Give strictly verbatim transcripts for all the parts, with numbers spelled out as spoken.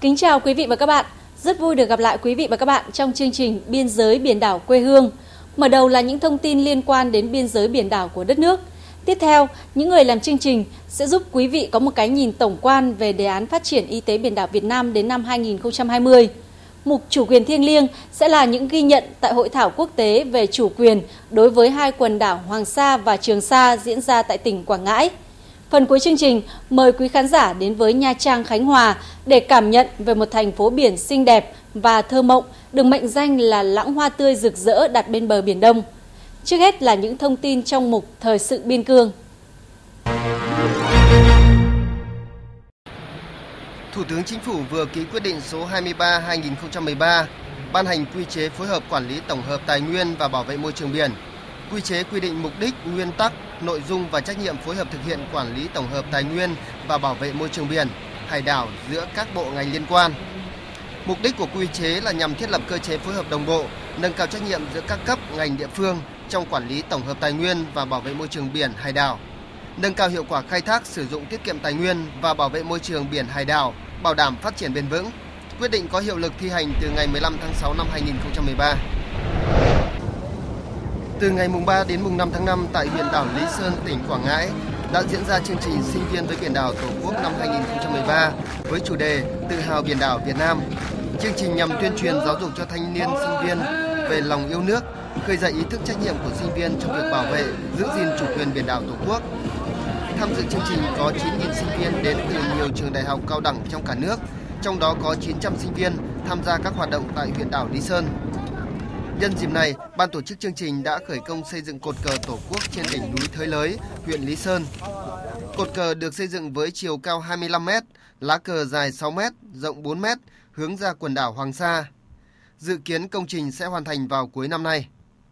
Kính chào quý vị và các bạn. Rất vui được gặp lại quý vị và các bạn trong chương trình Biên giới biển đảo quê hương. Mở đầu là những thông tin liên quan đến biên giới biển đảo của đất nước. Tiếp theo, những người làm chương trình sẽ giúp quý vị có một cái nhìn tổng quan về đề án phát triển y tế biển đảo Việt Nam đến năm hai nghìn không trăm hai mươi. Mục Chủ quyền thiêng liêng sẽ là những ghi nhận tại Hội thảo quốc tế về chủ quyền đối với hai quần đảo Hoàng Sa và Trường Sa diễn ra tại tỉnh Quảng Ngãi. Phần cuối chương trình, mời quý khán giả đến với Nha Trang, Khánh Hòa để cảm nhận về một thành phố biển xinh đẹp và thơ mộng được mệnh danh là lãng hoa tươi rực rỡ đặt bên bờ Biển Đông. Trước hết là những thông tin trong mục Thời sự biên cương. Thủ tướng Chính phủ vừa ký quyết định số hai mươi ba trên hai nghìn không trăm mười ba ban hành quy chế phối hợp quản lý tổng hợp tài nguyên và bảo vệ môi trường biển. Quy chế quy định mục đích, nguyên tắc, nội dung và trách nhiệm phối hợp thực hiện quản lý tổng hợp tài nguyên và bảo vệ môi trường biển, hải đảo giữa các bộ ngành liên quan. Mục đích của quy chế là nhằm thiết lập cơ chế phối hợp đồng bộ, nâng cao trách nhiệm giữa các cấp ngành địa phương trong quản lý tổng hợp tài nguyên và bảo vệ môi trường biển, hải đảo, nâng cao hiệu quả khai thác, sử dụng tiết kiệm tài nguyên và bảo vệ môi trường biển, hải đảo, bảo đảm phát triển bền vững. Quyết định có hiệu lực thi hành từ ngày mười lăm tháng sáu năm hai nghìn không trăm mười ba. Từ ngày mùng ba đến mùng năm tháng năm tại huyện đảo Lý Sơn, tỉnh Quảng Ngãi đã diễn ra chương trình Sinh viên với biển đảo Tổ quốc năm hai nghìn không trăm mười ba với chủ đề Tự hào biển đảo Việt Nam. Chương trình nhằm tuyên truyền giáo dục cho thanh niên sinh viên về lòng yêu nước, khơi dậy ý thức trách nhiệm của sinh viên trong việc bảo vệ, giữ gìn chủ quyền biển đảo Tổ quốc. Tham dự chương trình có chín nghìn sinh viên đến từ nhiều trường đại học cao đẳng trong cả nước, trong đó có chín trăm sinh viên tham gia các hoạt động tại huyện đảo Lý Sơn. Nhân dịp này, ban tổ chức chương trình đã khởi công xây dựng cột cờ Tổ quốc trên đỉnh núi Thới Lới, huyện Lý Sơn. Cột cờ được xây dựng với chiều cao hai mươi lăm mét, lá cờ dài sáu mét, rộng bốn mét, hướng ra quần đảo Hoàng Sa. Dự kiến công trình sẽ hoàn thành vào cuối năm nay.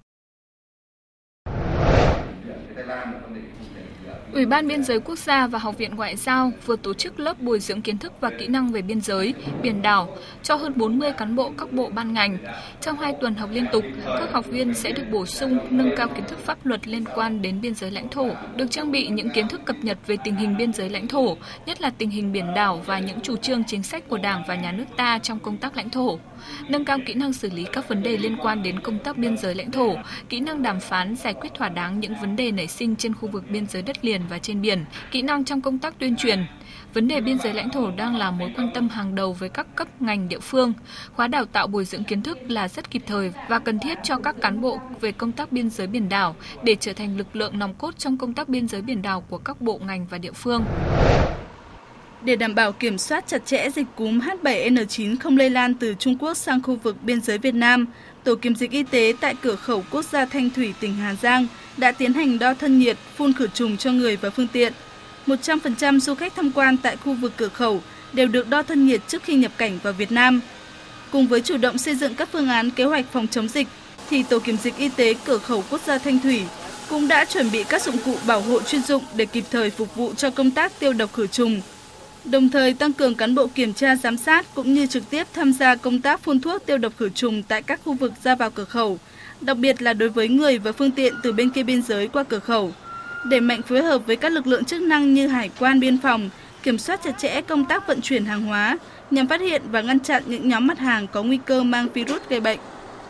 Ủy ban Biên giới Quốc gia và Học viện Ngoại giao vừa tổ chức lớp bồi dưỡng kiến thức và kỹ năng về biên giới, biển đảo cho hơn bốn mươi cán bộ các bộ ban ngành. Trong hai tuần học liên tục, các học viên sẽ được bổ sung nâng cao kiến thức pháp luật liên quan đến biên giới lãnh thổ, được trang bị những kiến thức cập nhật về tình hình biên giới lãnh thổ, nhất là tình hình biển đảo và những chủ trương chính sách của Đảng và Nhà nước ta trong công tác lãnh thổ. Nâng cao kỹ năng xử lý các vấn đề liên quan đến công tác biên giới lãnh thổ, kỹ năng đàm phán, giải quyết thỏa đáng những vấn đề nảy sinh trên khu vực biên giới đất liền và trên biển, kỹ năng trong công tác tuyên truyền. Vấn đề biên giới lãnh thổ đang là mối quan tâm hàng đầu với các cấp ngành địa phương. Khóa đào tạo bồi dưỡng kiến thức là rất kịp thời và cần thiết cho các cán bộ về công tác biên giới biển đảo để trở thành lực lượng nòng cốt trong công tác biên giới biển đảo của các bộ ngành và địa phương. Để đảm bảo kiểm soát chặt chẽ dịch cúm H bảy N chín không lây lan từ Trung Quốc sang khu vực biên giới Việt Nam, Tổ kiểm dịch y tế tại cửa khẩu quốc gia Thanh Thủy, tỉnh Hà Giang đã tiến hành đo thân nhiệt, phun khử trùng cho người và phương tiện. một trăm phần trăm du khách tham quan tại khu vực cửa khẩu đều được đo thân nhiệt trước khi nhập cảnh vào Việt Nam. Cùng với chủ động xây dựng các phương án kế hoạch phòng chống dịch, thì Tổ kiểm dịch y tế cửa khẩu quốc gia Thanh Thủy cũng đã chuẩn bị các dụng cụ bảo hộ chuyên dụng để kịp thời phục vụ cho công tác tiêu độc khử trùng. Đồng thời tăng cường cán bộ kiểm tra giám sát cũng như trực tiếp tham gia công tác phun thuốc tiêu độc khử trùng tại các khu vực ra vào cửa khẩu, đặc biệt là đối với người và phương tiện từ bên kia biên giới qua cửa khẩu. Đẩy mạnh phối hợp với các lực lượng chức năng như hải quan, biên phòng, kiểm soát chặt chẽ công tác vận chuyển hàng hóa nhằm phát hiện và ngăn chặn những nhóm mặt hàng có nguy cơ mang virus gây bệnh.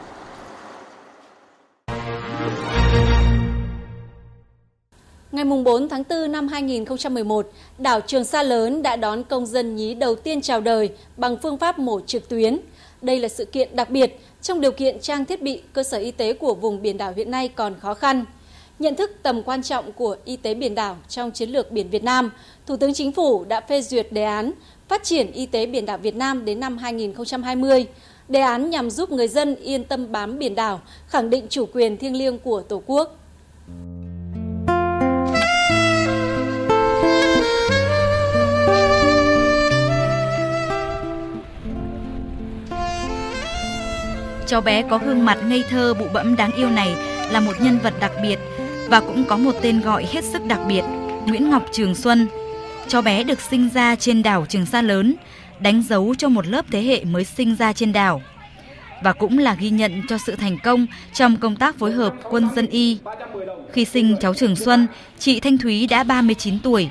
Ngày bốn tháng tư năm hai nghìn không trăm mười một, đảo Trường Sa lớn đã đón công dân nhí đầu tiên chào đời bằng phương pháp mổ trực tuyến. Đây là sự kiện đặc biệt trong điều kiện trang thiết bị cơ sở y tế của vùng biển đảo hiện nay còn khó khăn. Nhận thức tầm quan trọng của y tế biển đảo trong chiến lược biển Việt Nam, Thủ tướng Chính phủ đã phê duyệt đề án phát triển y tế biển đảo Việt Nam đến năm hai nghìn không trăm hai mươi. Đề án nhằm giúp người dân yên tâm bám biển đảo, khẳng định chủ quyền thiêng liêng của Tổ quốc. Cháu bé có gương mặt ngây thơ bụ bẫm đáng yêu này là một nhân vật đặc biệt và cũng có một tên gọi hết sức đặc biệt, Nguyễn Ngọc Trường Xuân. Cháu bé được sinh ra trên đảo Trường Sa lớn, đánh dấu cho một lớp thế hệ mới sinh ra trên đảo. Và cũng là ghi nhận cho sự thành công trong công tác phối hợp quân dân y. Khi sinh cháu Trường Xuân, chị Thanh Thúy đã ba mươi chín tuổi.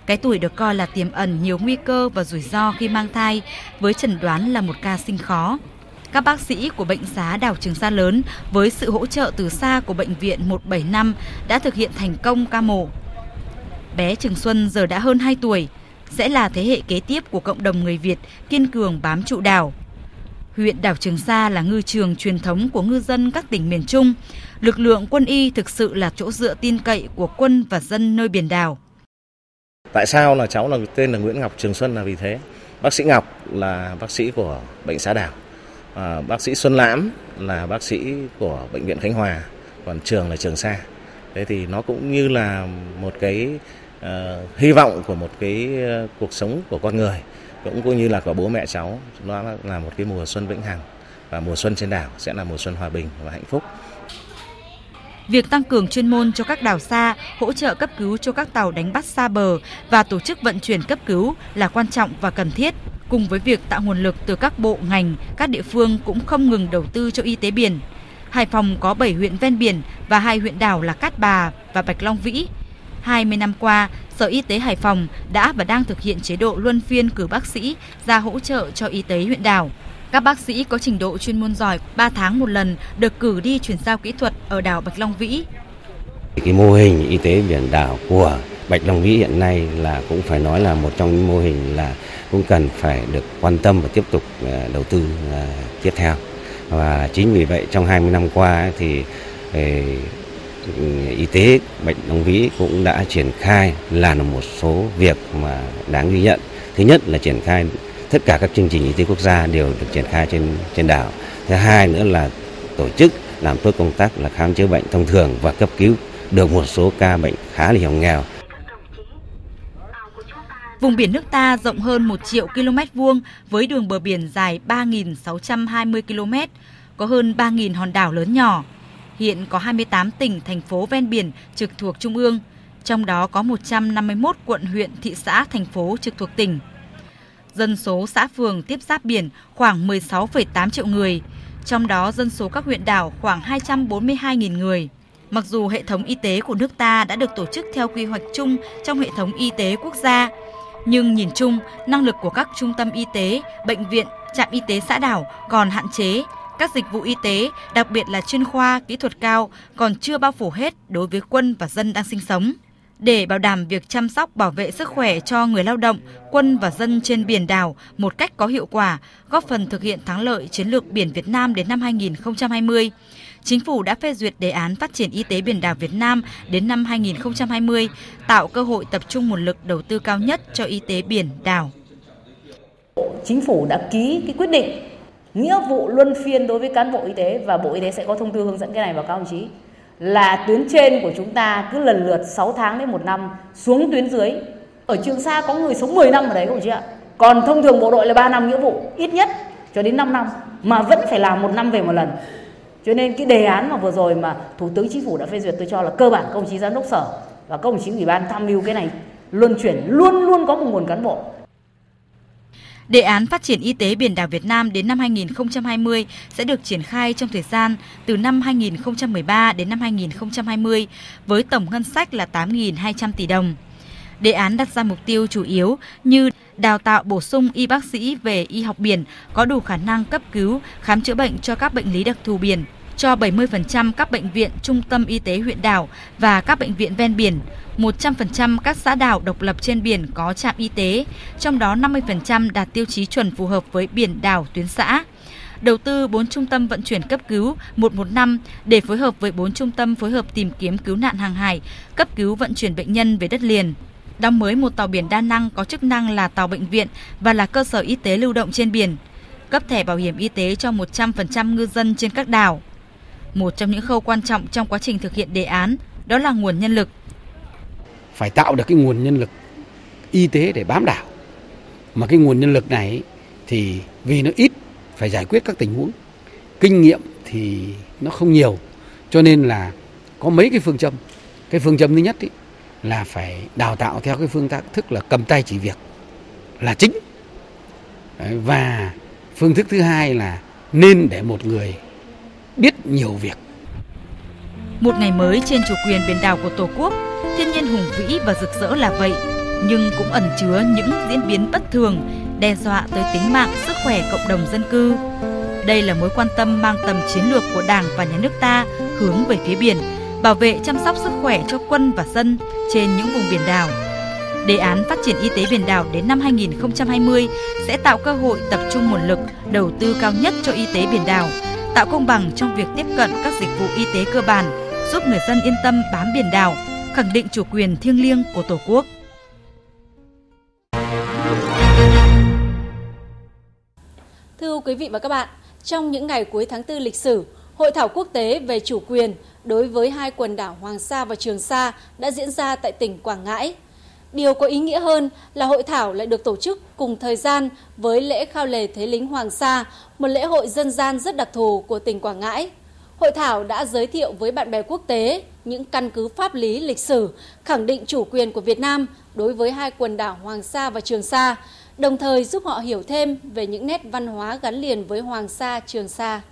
Cái tuổi được coi là tiềm ẩn nhiều nguy cơ và rủi ro khi mang thai, với chẩn đoán là một ca sinh khó. Các bác sĩ của Bệnh xá Đảo Trường Sa Lớn với sự hỗ trợ từ xa của Bệnh viện một bảy năm đã thực hiện thành công ca mổ. Bé Trường Xuân giờ đã hơn hai tuổi, sẽ là thế hệ kế tiếp của cộng đồng người Việt kiên cường bám trụ đảo. Huyện đảo Trường Sa là ngư trường truyền thống của ngư dân các tỉnh miền Trung. Lực lượng quân y thực sự là chỗ dựa tin cậy của quân và dân nơi biển đảo. Tại sao là cháu là tên là Nguyễn Ngọc Trường Xuân là vì thế. Bác sĩ Ngọc là bác sĩ của Bệnh xá Đảo. À, bác sĩ Xuân Lãm là bác sĩ của Bệnh viện Khánh Hòa, còn Trường là Trường Sa. Thế thì nó cũng như là một cái uh, hy vọng của một cái uh, cuộc sống của con người, cũng cũng như là của bố mẹ cháu. Nó là một cái mùa xuân vĩnh hằng, và mùa xuân trên đảo sẽ là mùa xuân hòa bình và hạnh phúc. Việc tăng cường chuyên môn cho các đảo xa, hỗ trợ cấp cứu cho các tàu đánh bắt xa bờ và tổ chức vận chuyển cấp cứu là quan trọng và cần thiết. Cùng với việc tạo nguồn lực từ các bộ, ngành, các địa phương cũng không ngừng đầu tư cho y tế biển. Hải Phòng có bảy huyện ven biển và hai huyện đảo là Cát Bà và Bạch Long Vĩ. hai mươi năm qua, Sở Y tế Hải Phòng đã và đang thực hiện chế độ luân phiên cử bác sĩ ra hỗ trợ cho y tế huyện đảo. Các bác sĩ có trình độ chuyên môn giỏi ba tháng một lần được cử đi chuyển giao kỹ thuật ở đảo Bạch Long Vĩ. Cái mô hình y tế biển đảo của Bạch Long Vĩ hiện nay là cũng phải nói là một trong những mô hình là cũng cần phải được quan tâm và tiếp tục đầu tư tiếp theo. Và chính vì vậy trong hai mươi năm qua thì y tế Bạch Long Vĩ cũng đã triển khai làm một số việc mà đáng ghi nhận. Thứ nhất là triển khai tất cả các chương trình y tế quốc gia đều được triển khai trên trên đảo. Thứ hai nữa là tổ chức làm tốt công tác là khám chữa bệnh thông thường và cấp cứu được một số ca bệnh khá là hiểm nghèo. Vùng biển nước ta rộng hơn một triệu ki lô mét vuông với đường bờ biển dài ba nghìn sáu trăm hai mươi ki lô mét, có hơn ba nghìn hòn đảo lớn nhỏ. Hiện có hai mươi tám tỉnh, thành phố ven biển trực thuộc Trung ương, trong đó có một trăm năm mươi mốt quận, huyện, thị xã, thành phố trực thuộc tỉnh. Dân số xã phường tiếp giáp biển khoảng mười sáu phẩy tám triệu người, trong đó dân số các huyện đảo khoảng hai trăm bốn mươi hai nghìn người. Mặc dù hệ thống y tế của nước ta đã được tổ chức theo quy hoạch chung trong hệ thống y tế quốc gia, nhưng nhìn chung, năng lực của các trung tâm y tế, bệnh viện, trạm y tế xã đảo còn hạn chế. Các dịch vụ y tế, đặc biệt là chuyên khoa, kỹ thuật cao, còn chưa bao phủ hết đối với quân và dân đang sinh sống. Để bảo đảm việc chăm sóc bảo vệ sức khỏe cho người lao động, quân và dân trên biển đảo một cách có hiệu quả, góp phần thực hiện thắng lợi chiến lược biển Việt Nam đến năm hai nghìn không trăm hai mươi. Chính phủ đã phê duyệt đề án phát triển y tế biển đảo Việt Nam đến năm hai nghìn không trăm hai mươi, tạo cơ hội tập trung nguồn lực đầu tư cao nhất cho y tế biển đảo. Chính phủ đã ký cái quyết định nghĩa vụ luân phiên đối với cán bộ y tế, và Bộ Y tế sẽ có thông tư hướng dẫn cái này vào các đồng chí, là tuyến trên của chúng ta cứ lần lượt sáu tháng đến một năm xuống tuyến dưới. Ở Trường Sa có người sống mười năm ở đấy các đồng chí ạ. Còn thông thường bộ đội là ba năm nghĩa vụ, ít nhất cho đến năm năm, mà vẫn phải làm một năm về một lần. Cho nên cái đề án mà vừa rồi mà Thủ tướng Chính phủ đã phê duyệt, tôi cho là cơ bản các đồng chí giám đốc sở và các đồng chí ủy ban tham mưu cái này luân chuyển, luôn luôn có một nguồn cán bộ. Đề án phát triển y tế biển đảo Việt Nam đến năm hai nghìn không trăm hai mươi sẽ được triển khai trong thời gian từ năm hai nghìn không trăm mười ba đến năm hai nghìn không trăm hai mươi với tổng ngân sách là tám nghìn hai trăm tỷ đồng. Đề án đặt ra mục tiêu chủ yếu như đào tạo bổ sung y bác sĩ về y học biển có đủ khả năng cấp cứu, khám chữa bệnh cho các bệnh lý đặc thù biển, cho bảy mươi phần trăm các bệnh viện, trung tâm y tế huyện đảo và các bệnh viện ven biển, một trăm phần trăm các xã đảo độc lập trên biển có trạm y tế, trong đó năm mươi phần trăm đạt tiêu chí chuẩn phù hợp với biển đảo tuyến xã. Đầu tư bốn trung tâm vận chuyển cấp cứu một một năm để phối hợp với bốn trung tâm phối hợp tìm kiếm cứu nạn hàng hải, cấp cứu vận chuyển bệnh nhân về đất liền. Đóng mới một tàu biển đa năng có chức năng là tàu bệnh viện và là cơ sở y tế lưu động trên biển. Cấp thẻ bảo hiểm y tế cho một trăm phần trăm ngư dân trên các đảo. Một trong những khâu quan trọng trong quá trình thực hiện đề án đó là nguồn nhân lực. Phải tạo được cái nguồn nhân lực y tế để bám đảo. Mà cái nguồn nhân lực này thì vì nó ít, phải giải quyết các tình huống. Kinh nghiệm thì nó không nhiều. Cho nên là có mấy cái phương châm. Cái phương châm thứ nhất ý, là phải đào tạo theo cái phương thức là cầm tay chỉ việc là chính. Và phương thức thứ hai là nên để một người biết nhiều việc. Một ngày mới trên chủ quyền biển đảo của Tổ quốc, thiên nhiên hùng vĩ và rực rỡ là vậy. nhưng cũng ẩn chứa những diễn biến bất thường, đe dọa tới tính mạng, sức khỏe cộng đồng dân cư. Đây là mối quan tâm mang tầm chiến lược của Đảng và Nhà nước ta hướng về phía biển, bảo vệ chăm sóc sức khỏe cho quân và dân trên những vùng biển đảo. Đề án phát triển y tế biển đảo đến năm hai nghìn không trăm hai mươi sẽ tạo cơ hội tập trung nguồn lực, đầu tư cao nhất cho y tế biển đảo, tạo công bằng trong việc tiếp cận các dịch vụ y tế cơ bản, giúp người dân yên tâm bám biển đảo, khẳng định chủ quyền thiêng liêng của Tổ quốc. Thưa quý vị và các bạn, trong những ngày cuối tháng tư lịch sử, Hội thảo quốc tế về chủ quyền đối với hai quần đảo Hoàng Sa và Trường Sa đã diễn ra tại tỉnh Quảng Ngãi. Điều có ý nghĩa hơn là hội thảo lại được tổ chức cùng thời gian với lễ khao lề Thế lính Hoàng Sa, một lễ hội dân gian rất đặc thù của tỉnh Quảng Ngãi. Hội thảo đã giới thiệu với bạn bè quốc tế những căn cứ pháp lý lịch sử, khẳng định chủ quyền của Việt Nam đối với hai quần đảo Hoàng Sa và Trường Sa, đồng thời giúp họ hiểu thêm về những nét văn hóa gắn liền với Hoàng Sa, Trường Sa.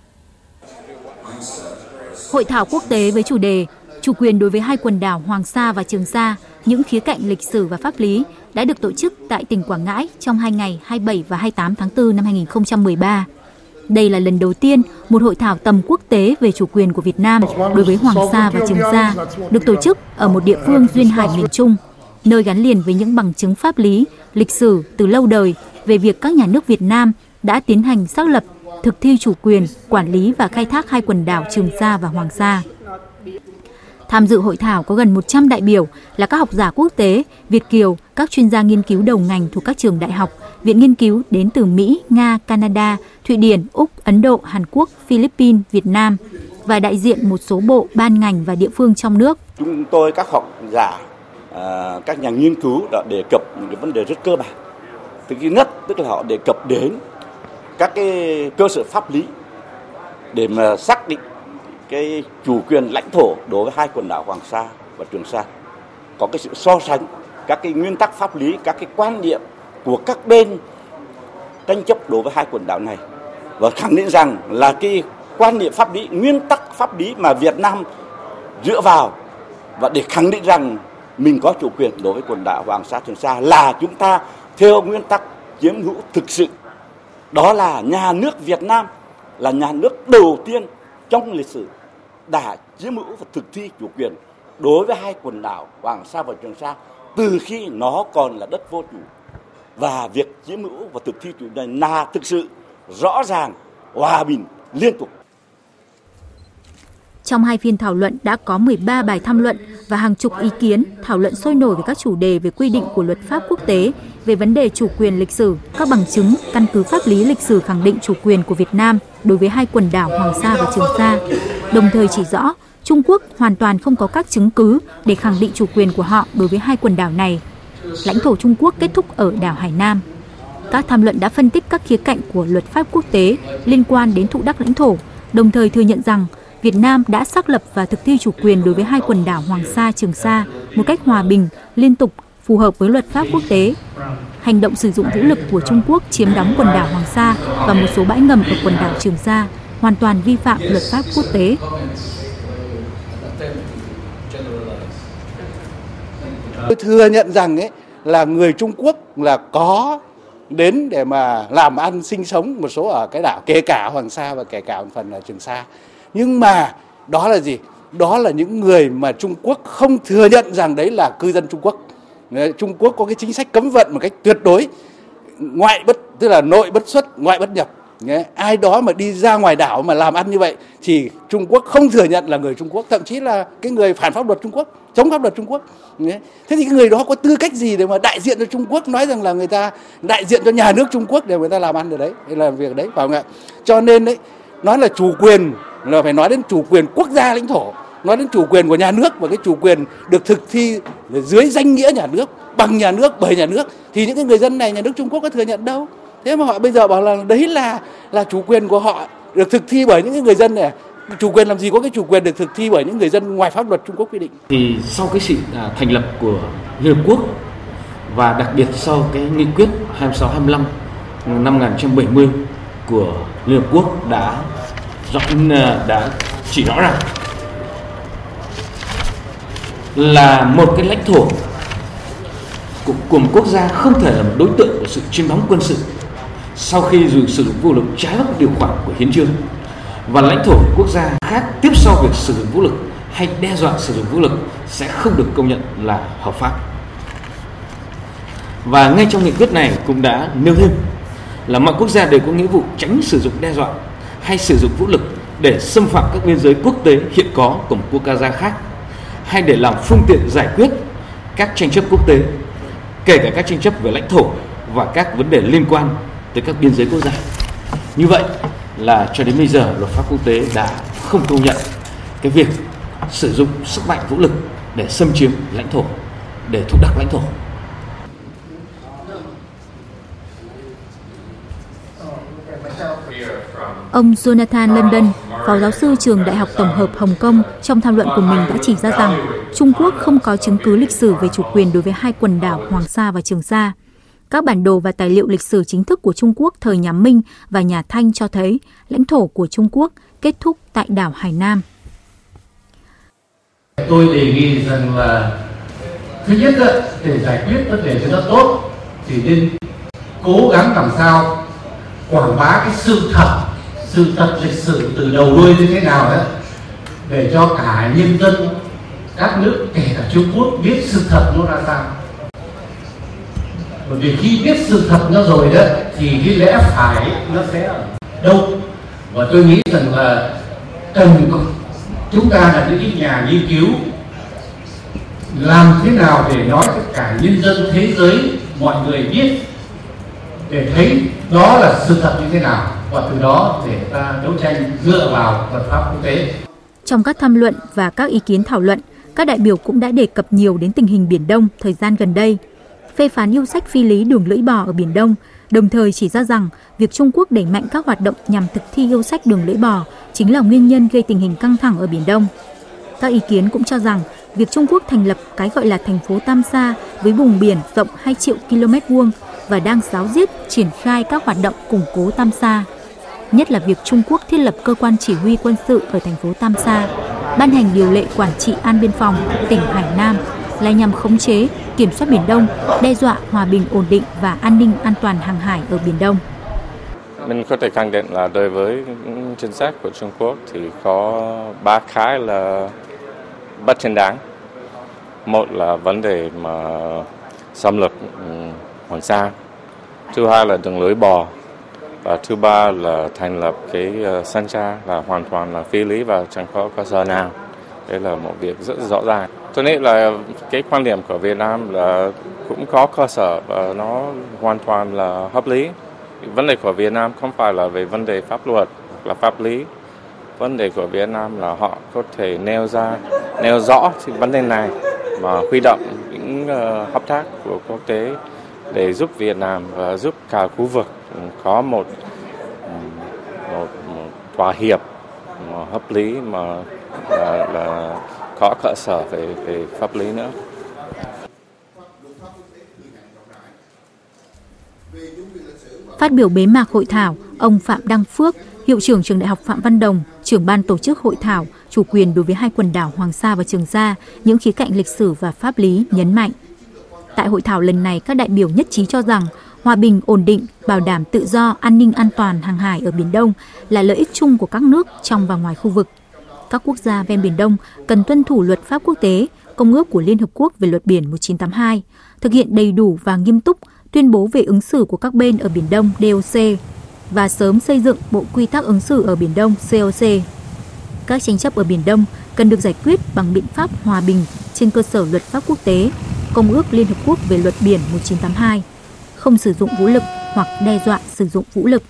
Hội thảo quốc tế với chủ đề Chủ quyền đối với hai quần đảo Hoàng Sa và Trường Sa, những khía cạnh lịch sử và pháp lý đã được tổ chức tại tỉnh Quảng Ngãi trong hai ngày hai mươi bảy và hai mươi tám tháng tư năm hai nghìn không trăm mười ba. Đây là lần đầu tiên một hội thảo tầm quốc tế về chủ quyền của Việt Nam đối với Hoàng Sa và Trường Sa được tổ chức ở một địa phương duyên hải miền Trung, nơi gắn liền với những bằng chứng pháp lý, lịch sử từ lâu đời về việc các nhà nước Việt Nam đã tiến hành xác lập, thực thi chủ quyền, quản lý và khai thác hai quần đảo Trường Sa và Hoàng Sa. Tham dự hội thảo có gần một trăm đại biểu là các học giả quốc tế, Việt kiều, các chuyên gia nghiên cứu đầu ngành thuộc các trường đại học, viện nghiên cứu đến từ Mỹ, Nga, Canada, Thụy Điển, Úc, Ấn Độ, Hàn Quốc, Philippines, Việt Nam và đại diện một số bộ, ban ngành và địa phương trong nước. Chúng tôi các học giả, các nhà nghiên cứu đã đề cập những cái vấn đề rất cơ bản. Thứ nhất, tức là họ đề cập đến các cái cơ sở pháp lý để mà xác định cái chủ quyền lãnh thổ đối với hai quần đảo Hoàng Sa và Trường Sa, có cái sự so sánh các cái nguyên tắc pháp lý, các cái quan niệm của các bên tranh chấp đối với hai quần đảo này, và khẳng định rằng là cái quan niệm pháp lý, nguyên tắc pháp lý mà Việt Nam dựa vào và để khẳng định rằng mình có chủ quyền đối với quần đảo Hoàng Sa, Trường Sa là chúng ta theo nguyên tắc chiếm hữu thực sự. Đó là nhà nước Việt Nam là nhà nước đầu tiên trong lịch sử đã chiếm hữu và thực thi chủ quyền đối với hai quần đảo Hoàng Sa và Trường Sa từ khi nó còn là đất vô chủ. Và việc chiếm hữu và thực thi chủ quyền là thực sự rõ ràng, hòa bình, liên tục. Trong hai phiên thảo luận đã có mười ba bài tham luận và hàng chục ý kiến thảo luận sôi nổi về các chủ đề về quy định của luật pháp quốc tế, về vấn đề chủ quyền lịch sử, các bằng chứng, căn cứ pháp lý lịch sử khẳng định chủ quyền của Việt Nam đối với hai quần đảo Hoàng Sa và Trường Sa, đồng thời chỉ rõ Trung Quốc hoàn toàn không có các chứng cứ để khẳng định chủ quyền của họ đối với hai quần đảo này. Lãnh thổ Trung Quốc kết thúc ở đảo Hải Nam. Các tham luận đã phân tích các khía cạnh của luật pháp quốc tế liên quan đến thụ đắc lãnh thổ, đồng thời thừa nhận rằng Việt Nam đã xác lập và thực thi chủ quyền đối với hai quần đảo Hoàng Sa, Trường Sa một cách hòa bình, liên tục, phù hợp với luật pháp quốc tế. Hành động sử dụng vũ lực của Trung Quốc chiếm đóng quần đảo Hoàng Sa và một số bãi ngầm ở quần đảo Trường Sa hoàn toàn vi phạm luật pháp quốc tế. Tôi thừa nhận rằng ấy là người Trung Quốc là có đến để mà làm ăn sinh sống một số ở cái đảo, kể cả Hoàng Sa và kể cả một phần ở Trường Sa. Nhưng mà đó là gì? Đó là những người mà Trung Quốc không thừa nhận rằng đấy là cư dân Trung Quốc. Trung Quốc có cái chính sách cấm vận một cách tuyệt đối, ngoại bất, tức là nội bất xuất, ngoại bất nhập. Ai đó mà đi ra ngoài đảo mà làm ăn như vậy thì Trung Quốc không thừa nhận là người Trung Quốc, thậm chí là cái người phản pháp luật Trung Quốc, chống pháp luật Trung Quốc. Thế thì cái người đó có tư cách gì để mà đại diện cho Trung Quốc, nói rằng là người ta đại diện cho nhà nước Trung Quốc để người ta làm ăn ở đấy, để làm việc đấy, phải không ạ? Cho nên đấy, nói là chủ quyền là phải nói đến chủ quyền quốc gia lãnh thổ, nói đến chủ quyền của nhà nước, và cái chủ quyền được thực thi dưới danh nghĩa nhà nước, bằng nhà nước, bởi nhà nước, thì những cái người dân này nhà nước Trung Quốc có thừa nhận đâu. Thế mà họ bây giờ bảo là đấy là là chủ quyền của họ được thực thi bởi những cái người dân này. Chủ quyền làm gì có cái chủ quyền được thực thi bởi những người dân ngoài pháp luật Trung Quốc quy định. Thì sau cái sự à, thành lập của Liên Hợp Quốc, và đặc biệt sau cái nghị quyết hai mươi sáu hai mươi lăm năm một nghìn chín trăm bảy mươi của Liên Hợp Quốc đã rõ, đã chỉ rõ rằng là một cái lãnh thổ của, của một quốc gia không thể là một đối tượng của sự chiếm đóng quân sự sau khi dùng sử dụng vũ lực trái với điều khoản của hiến chương, và lãnh thổ quốc gia khác tiếp sau việc sử dụng vũ lực hay đe dọa sử dụng vũ lực sẽ không được công nhận là hợp pháp. Và ngay trong nghị quyết này cũng đã nêu thêm là mọi quốc gia đều có nghĩa vụ tránh sử dụng đe dọa hay sử dụng vũ lực để xâm phạm các biên giới quốc tế hiện có của một quốc gia khác, hay để làm phương tiện giải quyết các tranh chấp quốc tế, kể cả các tranh chấp về lãnh thổ và các vấn đề liên quan tới các biên giới quốc gia. Như vậy là cho đến bây giờ luật pháp quốc tế đã không công nhận cái việc sử dụng sức mạnh vũ lực để xâm chiếm lãnh thổ, để thụ đặc lãnh thổ. Ông Jonathan London, Phó giáo sư trường Đại học Tổng hợp Hồng Kông, trong tham luận của mình đã chỉ ra rằng Trung Quốc không có chứng cứ lịch sử về chủ quyền đối với hai quần đảo Hoàng Sa và Trường Sa. Các bản đồ và tài liệu lịch sử chính thức của Trung Quốc thời nhà Minh và nhà Thanh cho thấy lãnh thổ của Trung Quốc kết thúc tại đảo Hải Nam. Tôi đề nghị rằng là thứ nhất là để giải quyết vấn đề cho nó tốt thì nên cố gắng làm sao quảng bá cái sự thật, sự thật lịch sử từ đầu đuôi như thế nào đó để cho cả nhân dân các nước kể cả Trung Quốc biết sự thật nó ra sao. Bởi vì khi biết sự thật nó rồi đó thì cái lẽ phải nó sẽ ở đâu. Và tôi nghĩ rằng là cần chúng ta là những cái nhà nghiên cứu làm thế nào để nói tất cả nhân dân thế giới mọi người biết, để thấy đó là sự thật như thế nào, và từ đó để ta đấu tranh dựa vào luật pháp quốc tế. Trong các tham luận và các ý kiến thảo luận, các đại biểu cũng đã đề cập nhiều đến tình hình Biển Đông thời gian gần đây, phê phán yêu sách phi lý đường lưỡi bò ở Biển Đông, đồng thời chỉ ra rằng việc Trung Quốc đẩy mạnh các hoạt động nhằm thực thi yêu sách đường lưỡi bò chính là nguyên nhân gây tình hình căng thẳng ở Biển Đông. Các ý kiến cũng cho rằng việc Trung Quốc thành lập cái gọi là thành phố Tam Sa với vùng biển rộng hai triệu ki lô mét vuông và đang ráo riết triển khai các hoạt động củng cố Tam Sa, nhất là việc Trung Quốc thiết lập cơ quan chỉ huy quân sự ở thành phố Tam Sa, ban hành điều lệ quản trị an biên phòng tỉnh Hải Nam là nhằm khống chế, kiểm soát Biển Đông, đe dọa hòa bình ổn định và an ninh an toàn hàng hải ở Biển Đông. Mình có thể khẳng định là đối với chính sách của Trung Quốc thì có ba cái là bất chính đáng. Một là vấn đề mà xâm lược Hoàng Sa, thứ hai là đường lưỡi bò, và thứ ba là thành lập cái thanh tra là hoàn toàn là phi lý và chẳng có cơ sở nào. Đây là một việc rất rõ ràng. Tôi nghĩ là cái quan điểm của Việt Nam là cũng có cơ sở và nó hoàn toàn là hợp lý. Vấn đề của Việt Nam không phải là về vấn đề pháp luật hoặc là pháp lý. Vấn đề của Việt Nam là họ có thể nêu ra, nêu rõ vấn đề này mà huy động những uh, hợp tác của quốc tế để giúp Việt Nam và giúp cả khu vực có một một, một thỏa hiệp mà hợp lý mà là, là có cơ sở về về pháp lý nữa. Phát biểu bế mạc hội thảo, ông Phạm Đăng Phước, Hiệu trưởng Trường Đại học Phạm Văn Đồng, trưởng ban tổ chức hội thảo chủ quyền đối với hai quần đảo Hoàng Sa và Trường Sa, những khía cạnh lịch sử và pháp lý nhấn mạnh. Tại hội thảo lần này, các đại biểu nhất trí cho rằng hòa bình, ổn định, bảo đảm tự do, an ninh an toàn hàng hải ở Biển Đông là lợi ích chung của các nước trong và ngoài khu vực. Các quốc gia ven Biển Đông cần tuân thủ luật pháp quốc tế, Công ước của Liên Hợp Quốc về luật biển một nghìn chín trăm tám mươi hai, thực hiện đầy đủ và nghiêm túc tuyên bố về ứng xử của các bên ở Biển Đông đê ô xê và sớm xây dựng Bộ Quy tắc ứng xử ở Biển Đông xê ô xê. Các tranh chấp ở Biển Đông cần được giải quyết bằng biện pháp hòa bình trên cơ sở luật pháp quốc tế, Công ước Liên Hợp Quốc về luật biển một nghìn chín trăm tám mươi hai, không sử dụng vũ lực hoặc đe dọa sử dụng vũ lực.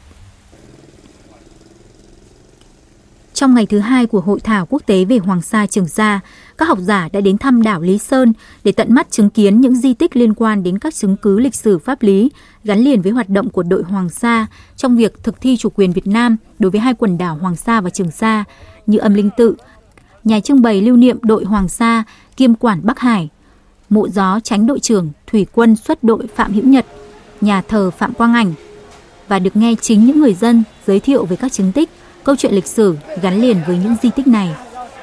Trong ngày thứ hai của Hội thảo quốc tế về Hoàng Sa Trường Sa, các học giả đã đến thăm đảo Lý Sơn để tận mắt chứng kiến những di tích liên quan đến các chứng cứ lịch sử pháp lý gắn liền với hoạt động của đội Hoàng Sa trong việc thực thi chủ quyền Việt Nam đối với hai quần đảo Hoàng Sa và Trường Sa, như âm linh tự, nhà trưng bày lưu niệm đội Hoàng Sa kiêm quản Bắc Hải, mộ gió Chánh đội trưởng Thủy quân xuất đội Phạm Hữu Nhật, nhà thờ Phạm Quang Ảnh, và được nghe chính những người dân giới thiệu về các chứng tích, câu chuyện lịch sử gắn liền với những di tích này.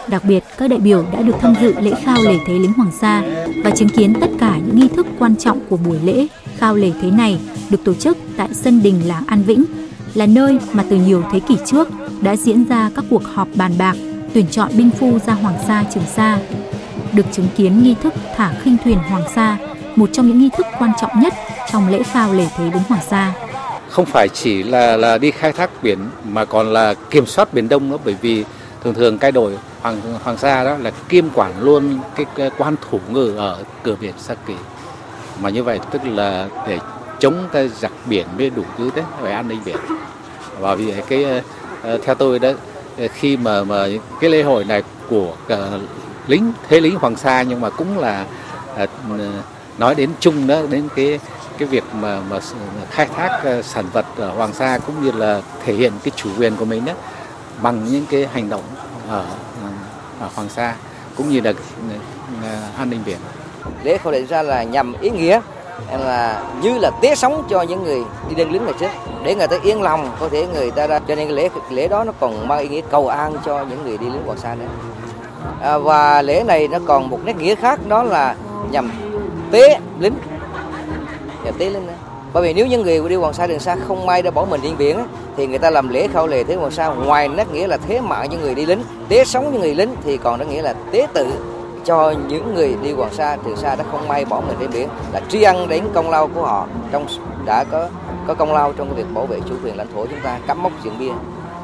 Đặc biệt, các đại biểu đã được tham dự lễ khao lễ thế lính Hoàng Sa và chứng kiến tất cả những nghi thức quan trọng của buổi lễ khao lễ thế này được tổ chức tại sân đình làng An Vĩnh, là nơi mà từ nhiều thế kỷ trước đã diễn ra các cuộc họp bàn bạc tuyển chọn binh phu ra Hoàng Sa, Trường Sa. Được chứng kiến nghi thức thả khinh thuyền Hoàng Sa, một trong những nghi thức quan trọng nhất trong lễ khao lễ thế lính Hoàng Sa. Không phải chỉ là là đi khai thác biển mà còn là kiểm soát biển Đông nữa, bởi vì thường thường cái đội Hoàng Hoàng Sa đó là kiêm quản luôn cái, cái quan thủ ngự ở cửa biển Sa Kỳ. Mà như vậy tức là để chống cái giặc biển mới đủ thứ đấy, phải an ninh biển. Và vì cái theo tôi đó, khi mà mà cái lễ hội này của uh, lính thế lính Hoàng Sa, nhưng mà cũng là uh, nói đến chung đó, đến cái cái việc mà mà khai thác uh, sản vật ở Hoàng Sa, cũng như là thể hiện cái chủ quyền của mình đó bằng những cái hành động ở, ở Hoàng Sa, cũng như là uh, an ninh biển. Lễ khao lễ ra là nhằm ý nghĩa là như là tế sống cho những người đi đơn lính ngày trước, để người ta yên lòng, có thể người ta ra, cho nên cái lễ lễ đó nó còn mang ý nghĩa cầu an cho những người đi lính Hoàng Sa nữa. À, và lễ này nó còn một nét nghĩa khác, đó là nhằm tế lính, nhằm tế lính nữa. Bởi vì nếu những người đi Hoàng Sa, Trường Sa không may đã bỏ mình trên biển thì người ta làm lễ khao lễ thế Hoàng Sa, ngoài nét nghĩa là thế mạng cho người đi lính, tế sống cho người lính, thì còn nó nghĩa là tế tự cho những người đi Hoàng Sa, Trường Sa đã không may bỏ mình trên biển, là tri ân đến công lao của họ trong đã có có công lao trong cái việc bảo vệ chủ quyền lãnh thổ chúng ta, cắm mốc dựng biên.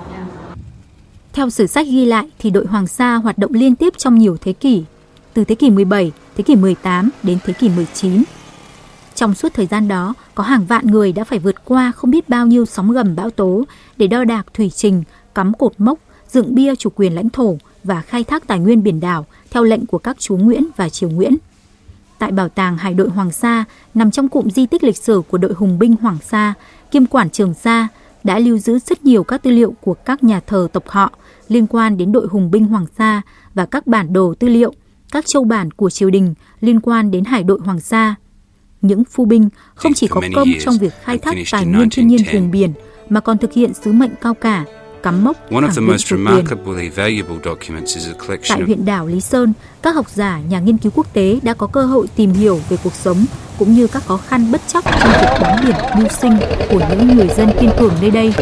Theo sử sách ghi lại thì đội Hoàng Sa hoạt động liên tiếp trong nhiều thế kỷ, từ thế kỷ mười bảy, thế kỷ mười tám đến thế kỷ mười chín. Trong suốt thời gian đó, có hàng vạn người đã phải vượt qua không biết bao nhiêu sóng gầm bão tố để đo đạc thủy trình, cắm cột mốc, dựng bia chủ quyền lãnh thổ và khai thác tài nguyên biển đảo theo lệnh của các chúa Nguyễn và triều Nguyễn. Tại Bảo tàng Hải đội Hoàng Sa, nằm trong cụm di tích lịch sử của đội hùng binh Hoàng Sa, kiêm quản Trường Sa, đã lưu giữ rất nhiều các tư liệu của các nhà thờ tộc họ liên quan đến đội hùng binh Hoàng Sa và các bản đồ tư liệu, các châu bản của triều đình liên quan đến Hải đội Hoàng Sa. Những phu binh không chỉ có công trong việc khai thác tài nguyên thiên nhiên vùng biển mà còn thực hiện sứ mệnh cao cả, cắm mốc khẳng định chủ quyền. Tại huyện đảo Lý Sơn, các học giả, nhà nghiên cứu quốc tế đã có cơ hội tìm hiểu về cuộc sống cũng như các khó khăn bất chấp trong việc bám biển mưu sinh của những người dân kiên cường nơi đây.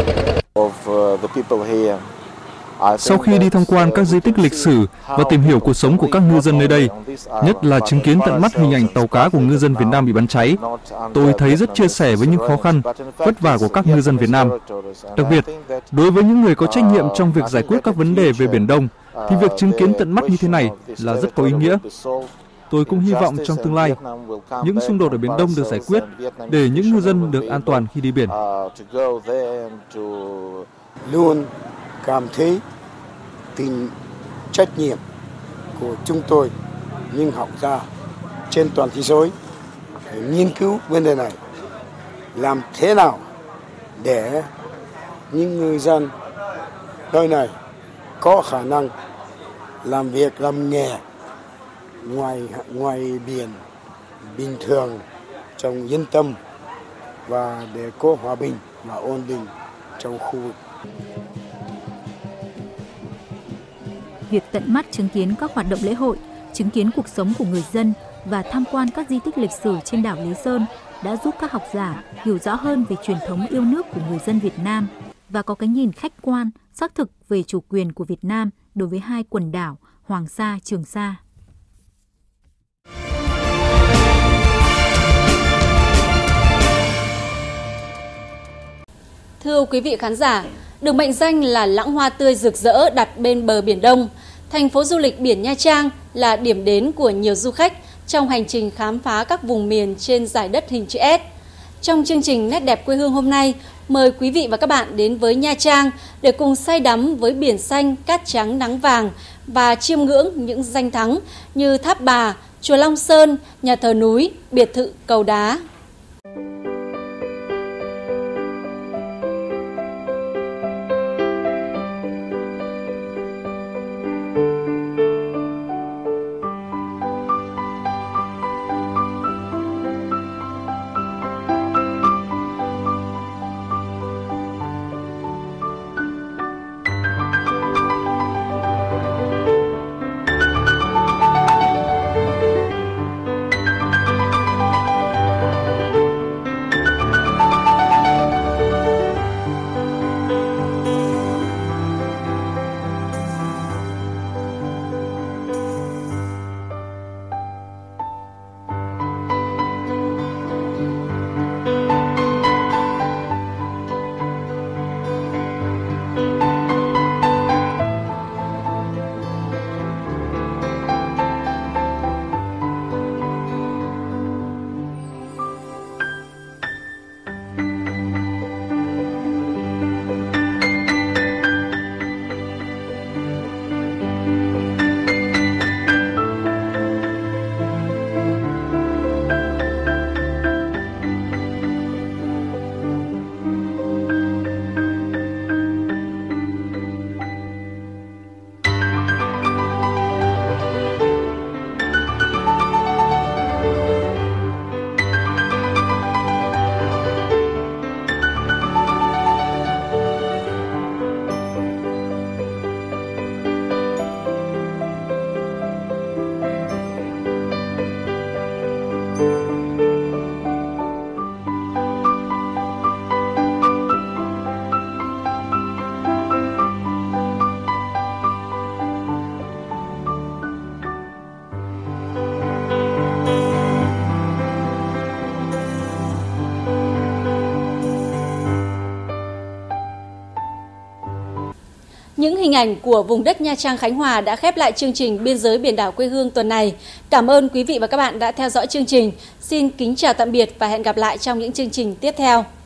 Sau khi đi tham quan các di tích lịch sử và tìm hiểu cuộc sống của các ngư dân nơi đây, nhất là chứng kiến tận mắt hình ảnh tàu cá của ngư dân Việt Nam bị bắn cháy, tôi thấy rất chia sẻ với những khó khăn, vất vả của các ngư dân Việt Nam. Đặc biệt, đối với những người có trách nhiệm trong việc giải quyết các vấn đề về Biển Đông, thì việc chứng kiến tận mắt như thế này là rất có ý nghĩa. Tôi cũng hy vọng trong tương lai, những xung đột ở Biển Đông được giải quyết để những ngư dân được an toàn khi đi biển. Luôn cảm thấy tình trách nhiệm của chúng tôi những học giả trên toàn thế giới để nghiên cứu vấn đề này, làm thế nào để những người dân nơi này có khả năng làm việc, làm nghề ngoài ngoài biển bình thường trong yên tâm và để có hòa bình và ổn định trong khu vực. Việc tận mắt chứng kiến các hoạt động lễ hội, chứng kiến cuộc sống của người dân và tham quan các di tích lịch sử trên đảo Lý Sơn đã giúp các học giả hiểu rõ hơn về truyền thống yêu nước của người dân Việt Nam và có cái nhìn khách quan, xác thực về chủ quyền của Việt Nam đối với hai quần đảo Hoàng Sa, Trường Sa. Thưa quý vị khán giả, được mệnh danh là lãng hoa tươi rực rỡ đặt bên bờ Biển Đông, thành phố du lịch biển Nha Trang là điểm đến của nhiều du khách trong hành trình khám phá các vùng miền trên dải đất hình chữ S. Trong chương trình Nét đẹp quê hương hôm nay, mời quý vị và các bạn đến với Nha Trang để cùng say đắm với biển xanh, cát trắng nắng vàng và chiêm ngưỡng những danh thắng như Tháp Bà, Chùa Long Sơn, nhà thờ núi, biệt thự Cầu Đá. Những hình ảnh của vùng đất Nha Trang Khánh Hòa đã khép lại chương trình Biên giới biển đảo quê hương tuần này. Cảm ơn quý vị và các bạn đã theo dõi chương trình. Xin kính chào tạm biệt và hẹn gặp lại trong những chương trình tiếp theo.